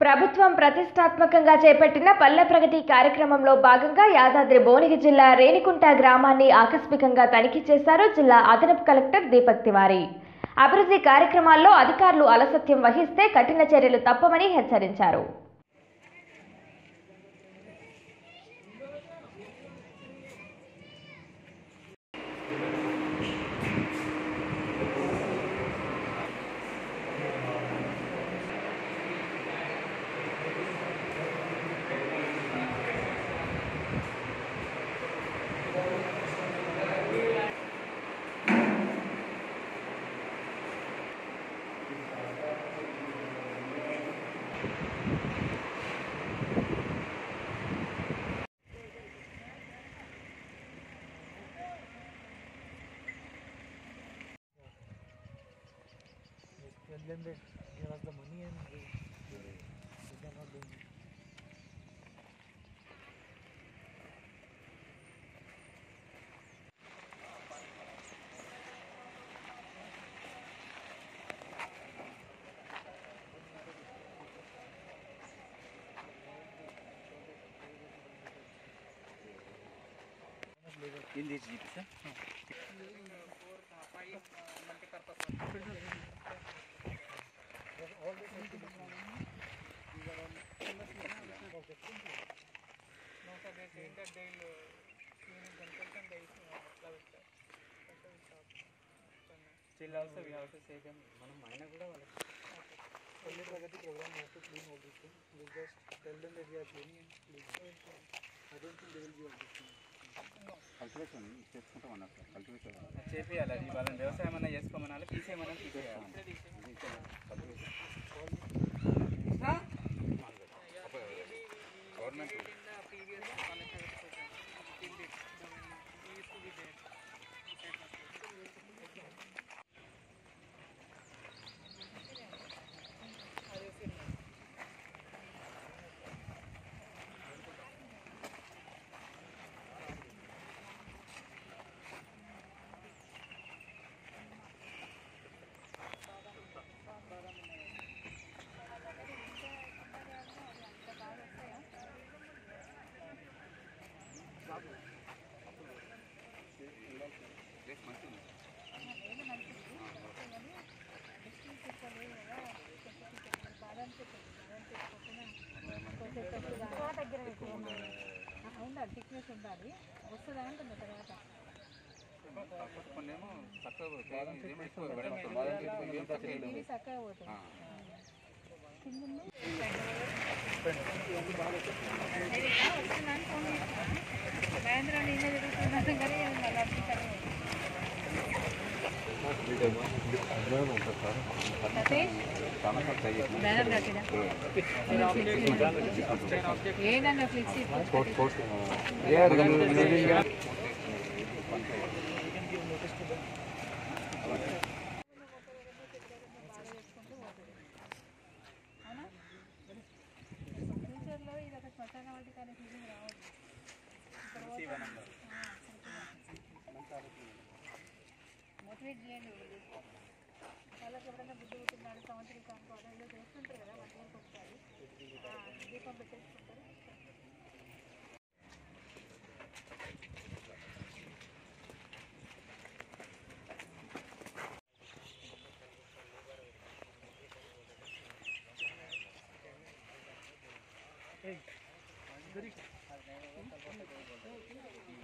ప్రభుత్వం ప్రతిష్టాత్మకంగా చేపట్టిన పల్లె ప్రగతి కార్యక్రమంలో భాగంగా యాదాద్రి భువనగిరి జిల్లా రేణికుంట గ్రామాన్ని ఆకస్మికంగా తనిఖీ చేశారు జిల్లా అదనపు కలెక్టర్ దీపక్ తివారీ. అభివృద్ధి కార్యక్రమాల్లో అధికారులు అలసత్యం వహిస్తే కఠిన చర్యలు తప్పవని హెచ్చరించారు. Then they give us the money and we are not doing it. In this jeep, sir? All this has to be done. These are all projects. No, sir, they said that they will consult and they will love it. Still also we have to say them. Palley Pragati program, we have to clean all these things. We'll just tell them that we are cleaning and cleaning. I don't think they will be understanding. Cultivation చేసుకుంటామన్నారు sir. Cultivation చేపియాలి. అది వాళ్ళని వ్యవసాయం అన్నా చేసుకోమనాలి, తీసేయమన్నా తీసేయాలి. Government thickness ఉండాలి వస్తుందా అంటుంది తర్వాత కొన్నేమో చక్కగా చక్కగా పోతుంది మహేంద్ర నేనే జరుగుతున్నాను కానీ ఏంటన్నా ఫ్లెక్సీ ఫ్యూచర్లో ఇది ఒక శ్మశాన వాటి కానీ ఫీలింగ్ రావచ్చు. మోటివేట్ చేయండి వాళ్ళకి ఎప్పుడైనా బుద్ధి పుట్టిందని సంవత్సరం అదే చేస్తుంటారు కదా 1 ఇయర్కి ఒకసారి దీపం పెట్టేసుకుంటారు. Hey,